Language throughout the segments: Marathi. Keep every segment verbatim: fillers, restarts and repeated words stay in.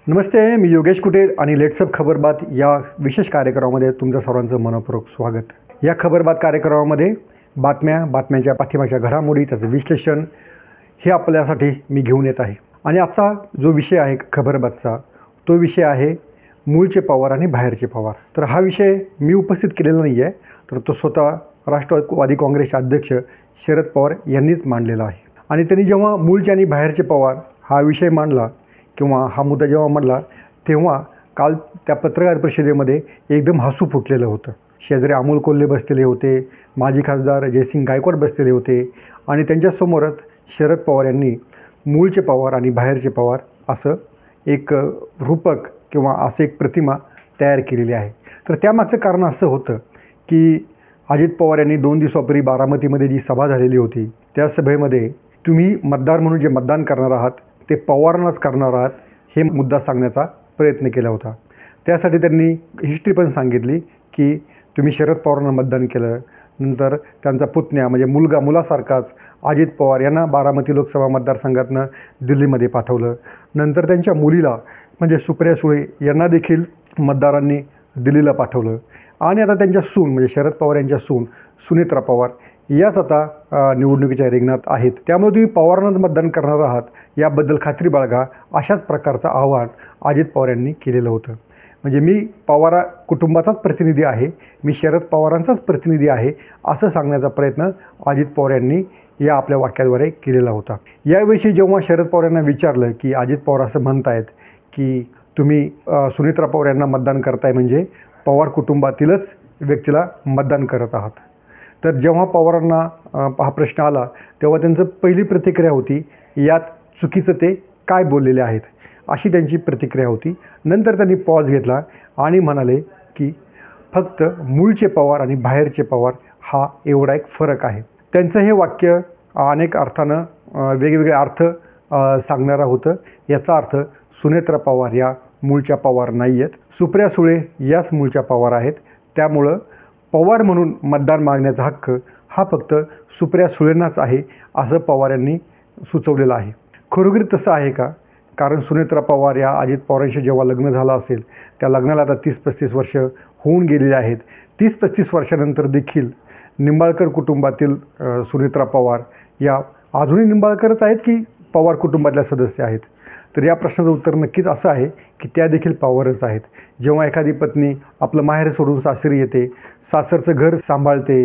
नमस्ते, मी योगेश कुटे आणि लेट्सअप खबरबात या विशेष कार्यक्रमामध्ये तुमच्या सर्वांचं मनपूर्वक स्वागत। या खबरबात कार्यक्रमामध्ये बातम्या, बातम्यांच्या पाठीमागच्या घडामोडी, त्याचं विश्लेषण हे आपल्यासाठी मी घेऊन येत आहे। आणि आजचा जो विषय आहे खबरबातचा तो विषय आहे मूळचे पवार आणि बाहेरचे पवार। तर हा विषय मी उपस्थित केलेला नाही आहे, तर तो स्वतः राष्ट्रवादी काँग्रेसचे अध्यक्ष शरद पवार यांनीच मांडलेला आहे। आणि त्यांनी जेव्हा मूळचे आणि बाहेरचे पवार हा विषय मांडला किंवा हा मुद्दा जेव्हा मांडला तेव्हा काल त्या पत्रकार परिषदेमध्ये एकदम हसू फुटलेलं होतं। शेजारी अमोल कोल्हे बसलेले होते, माजी खासदार जयसिंग गायकवाड बसलेले होते आणि त्यांच्यासमोरच शरद पवार यांनी मूळचे पवार आणि बाहेरचे पवार असं एक रूपक किंवा असं एक प्रतिमा तयार केलेली आहे। तर त्यामागचं कारण असं होतं की अजित पवार यांनी दोन दिवसापूर्वी बारामतीमध्ये जी सभा झालेली होती त्या सभेमध्ये तुम्ही मतदार म्हणून जे मतदान करणार आहात ते पवारांनाच करणार आहात हे मुद्दा सांगण्याचा प्रयत्न केला होता। त्यासाठी त्यांनी हिस्ट्री पण सांगितली की तुम्ही शरद पवारांना मतदान केलं, नंतर त्यांचा पुतण्या म्हणजे मुलगा मुलासारखाच अजित पवार यांना बारामती लोकसभा मतदारसंघातनं दिल्लीमध्ये पाठवलं, नंतर त्यांच्या मुलीला म्हणजे सुप्रिया सुळे यांना देखील मतदारांनी दिल्लीला पाठवलं आणि आता त्यांच्या सून म्हणजे शरद पवार यांच्या सून सुनेत्रा पवार याच आता निवडणुकीच्या रिंगणात आहेत। त्यामुळे तुम्ही पवारांनाच मतदान करणार आहात याबद्दल खात्री बाळगा अशाच प्रकारचं आव्हान अजित पवार यांनी केलेलं होतं। म्हणजे मी पवार कुटुंबाचाच प्रतिनिधी आहे, मी शरद पवारांचाच प्रतिनिधी आहे असं सांगण्याचा प्रयत्न अजित पवार यांनी या आपल्या वाक्याद्वारे केलेला होता। याविषयी जेव्हा शरद पवार यांना विचारलं की अजित पवार असं म्हणतायत की तुम्ही सुनेत्रा पवार यांना मतदान करताय म्हणजे पवार कुटुंबातीलच व्यक्तीला मतदान करत आहात, तर जेव्हा पवारांना हा प्रश्न आला तेव्हा त्यांचं पहिली प्रतिक्रिया होती यात चुकीचं ते काय बोललेले आहेत अशी त्यांची प्रतिक्रिया होती। नंतर त्यांनी पॉज घेतला आणि म्हणाले की फक्त मूळचे पवार आणि बाहेरचे पवार हा एवढा एक फरक आहे। त्यांचं हे वाक्य अनेक अर्थानं वेगवेगळे अर्थ सांगणारं होतं। याचा अर्थ सुनेत्रा पवार या मूळच्या पवार नाही आहेत, सुप्रिया सुळे याच मूळच्या पवार आहेत, त्यामुळं पवार म्हणून मतदान मागण्याचा हक्क हा फक्त सुप्रिया सुळेंनाच आहे असं पवार यांनी सुचवलेलं आहे। खरोखर तसं आहे का? कारण सुनेत्रा पवार या अजित पवारांशी जेव्हा लग्न झालं असेल त्या लग्नाला आता तीस पस्तीस वर्ष होऊन गेलेली आहेत। तीस पस्तीस वर्षानंतर देखील निंबाळकर कुटुंबातील सुनेत्रा पवार या अजूनही निंबाळकरच आहेत की पवार कुटुंबातल्या सदस्य आहेत? तर या प्रश्नाचं उत्तर नक्कीच असं आहे की त्या देखील पवारच आहेत। जेव्हा एखादी पत्नी आपलं माहेर सोडून सासरी येते, सासरचं घर सांभाळते,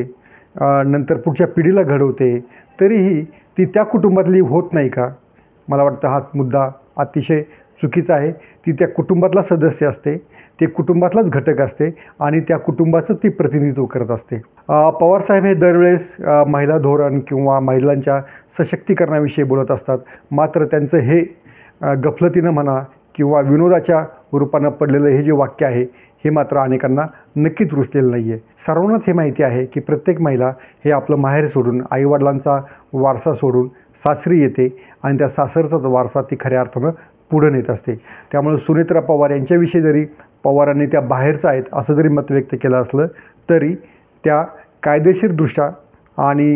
नंतर पुढच्या पिढीला घडवते, तरीही ती त्या कुटुंबातली होत नाही का? मला वाटतं हा मुद्दा अतिशय चुकीचा आहे। ती त्या कुटुंबातला सदस्य असते, ते कुटुंबातलाच घटक असते आणि त्या कुटुंबाचं ती प्रतिनिधित्व करत असते। पवारसाहेब हे दरवेळेस महिला धोरण किंवा महिलांच्या सशक्तीकरणाविषयी बोलत असतात, मात्र त्यांचं हे गफलतीनं म्हणा किंवा विनोदाच्या रूपानं पडलेलं हे जे वाक्य आहे हे मात्र अनेकांना नक्कीच रुचलेलं नाही आहे। सर्वांनाच हे माहिती आहे की प्रत्येक महिला हे आपलं माहेर सोडून आईवडिलांचा वारसा सोडून सासरी येते आणि त्या सासरचाच वारसा ती खऱ्या अर्थानं पुढे नेत असते। त्यामुळे सुनेत्रा पवार यांच्याविषयी जरी पवारांनी त्या बाहेरचं आहेत असं जरी मत व्यक्त केलं असलं तरी त्या कायदेशीरदृष्ट्या आणि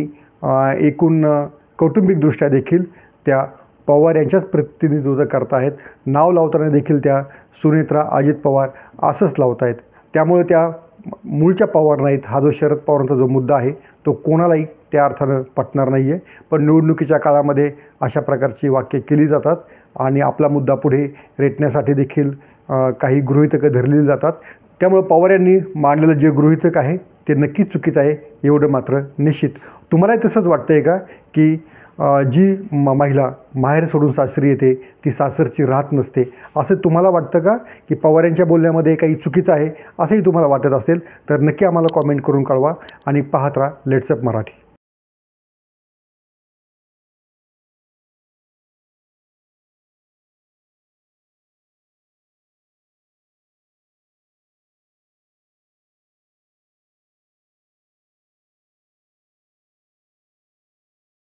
एकूण कौटुंबिकदृष्ट्या देखील त्या पवार यांच्याच प्रतिनिधित्व करत आहेत। नाव लावताना देखील त्या सुनेत्रा अजित पवार असंच लावत आहेत। त्यामुळे त्या मूळच्या पवार नाहीत हा जो शरद पवारांचा जो मुद्दा आहे तो कोणालाही त्या अर्थानं पटणार नाही आहे। पण निवडणुकीच्या काळामध्ये अशा प्रकारची वाक्य केली जातात आणि आपला मुद्दा पुढे रेटण्यासाठी देखील काही गृहीतकं धरलेली जातात। त्यामुळे पवार यांनी मांडलेलं जे गृहीतक आहे ते नक्कीच चुकीचं आहे एवढं मात्र निश्चित। तुम्हालाही तसंच वाटतं आहे का की जी म महिला माहेर सोडून सासरी येते ती सासरची राहत नसते असं तुम्हाला वाटतं का? की पवार यांच्या बोलण्यामध्ये काही चुकीचं आहे असंही तुम्हाला वाटत असेल तर नक्की आम्हाला कॉमेंट करून कळवा आणि पाहत राहा लेट्सअप मराठी।